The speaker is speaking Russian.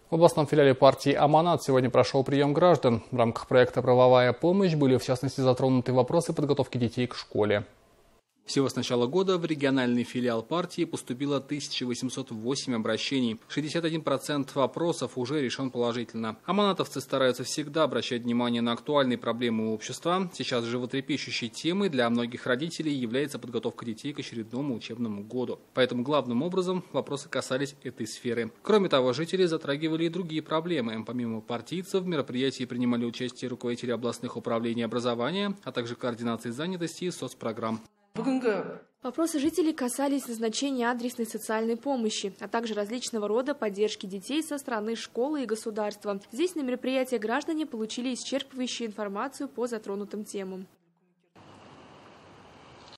В областном филиале партии «Аманат» сегодня прошел прием граждан. В рамках проекта «Правовая помощь» были в частности затронуты вопросы подготовки детей к школе. Всего с начала года в региональный филиал партии поступило 1808 обращений. 61% вопросов уже решен положительно. Аманатовцы стараются всегда обращать внимание на актуальные проблемы общества. Сейчас животрепещущей темой для многих родителей является подготовка детей к очередному учебному году. Поэтому главным образом вопросы касались этой сферы. Кроме того, жители затрагивали и другие проблемы. Помимо партийцев, в мероприятии принимали участие руководители областных управлений образования, а также координации занятости и соцпрограмм. Вопросы жителей касались назначения адресной социальной помощи, а также различного рода поддержки детей со стороны школы и государства. Здесь на мероприятии граждане получили исчерпывающую информацию по затронутым темам.